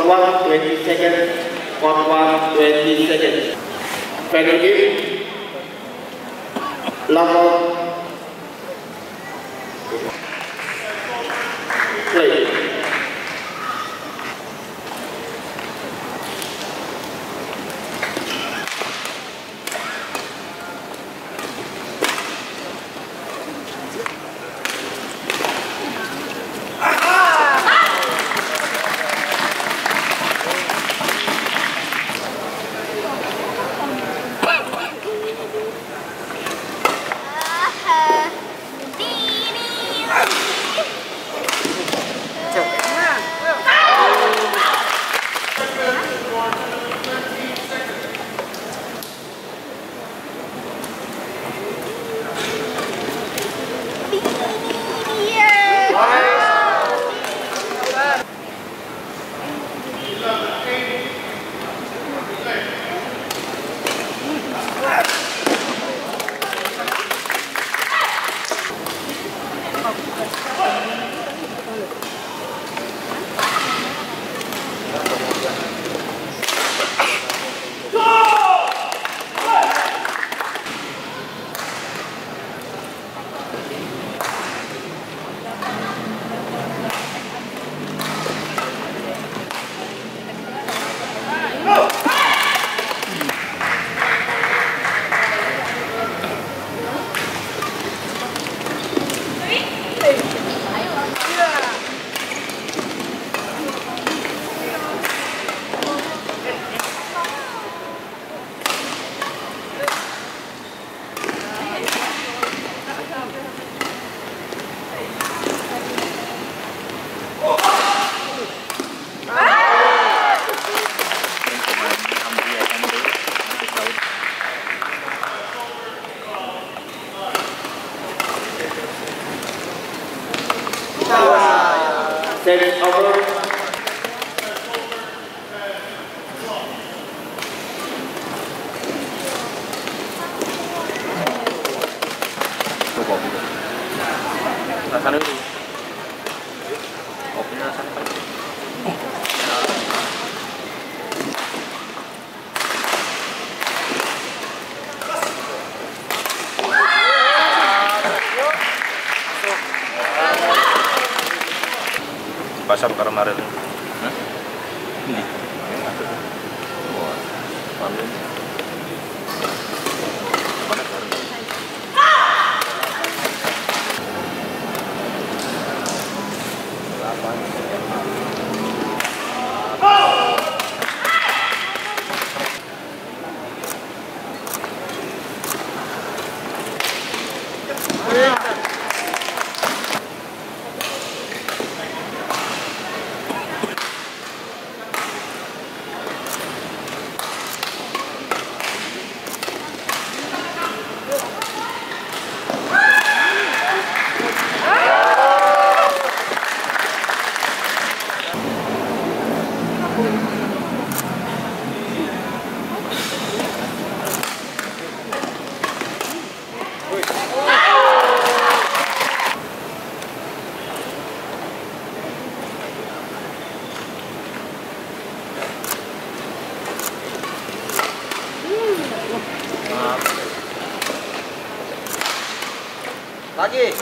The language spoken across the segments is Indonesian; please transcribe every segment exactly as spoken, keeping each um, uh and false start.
Court one, twenty seconds. Court one, twenty seconds. Final game. Level. Play. Set over. Sana dulu. Kopinya sana. Pasar kemarin. Hah? Ini. Wah, paling. Mana baru? Lagi.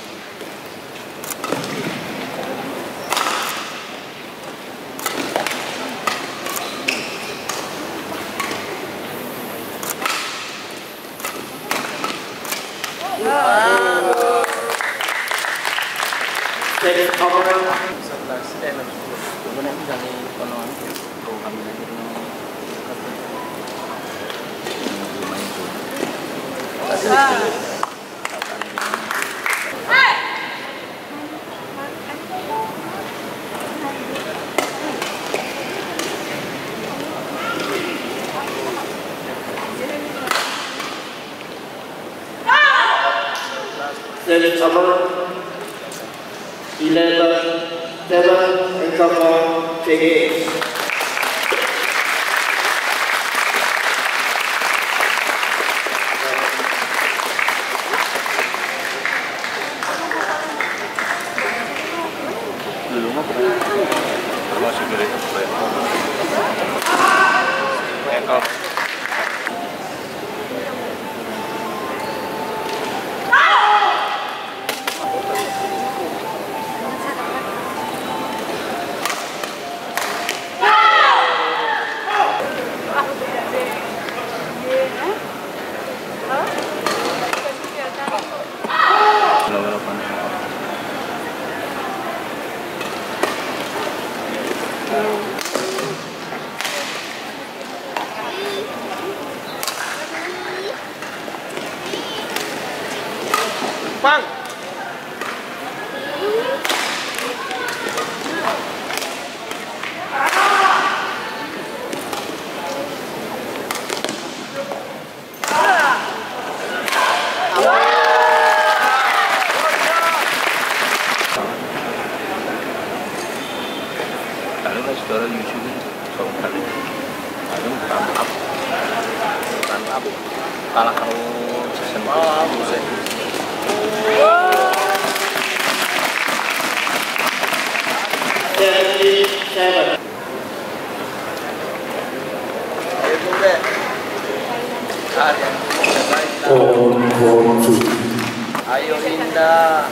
Set over. sebelas eh enam sepuluh. Kemudian dari konon program lagi Set over. Eleven, seven, and cover. Take it. belum apa? masih beli ekor. Bang. Kalau kan saudara Yusuf song kali, ada run up, run up, kalah kalau season baru sih. Seven. Ayo bunda, ayo Indah.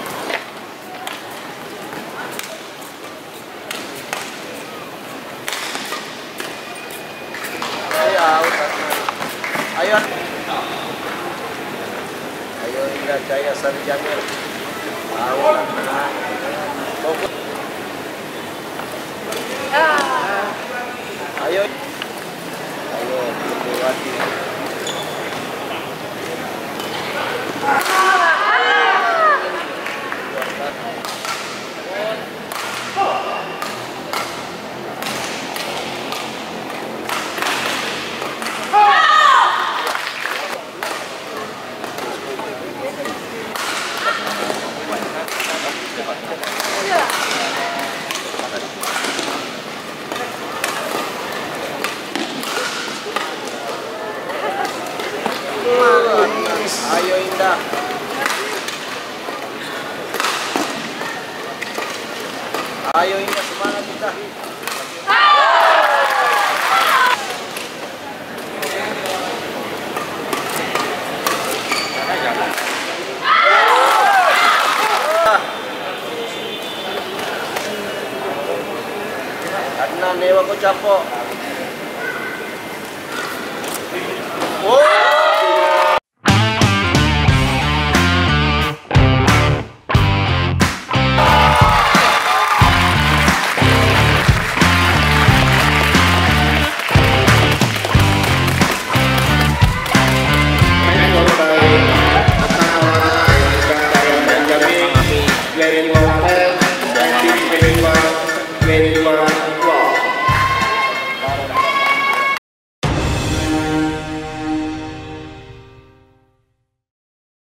Ayo, ayo Indah Jaya Sari Jamil. Awan, fokus. Ayo, ayo Putri. Ayo Indah. Ayo Indah, semangat Indah. Adnan Dewa Kocapo. Oh.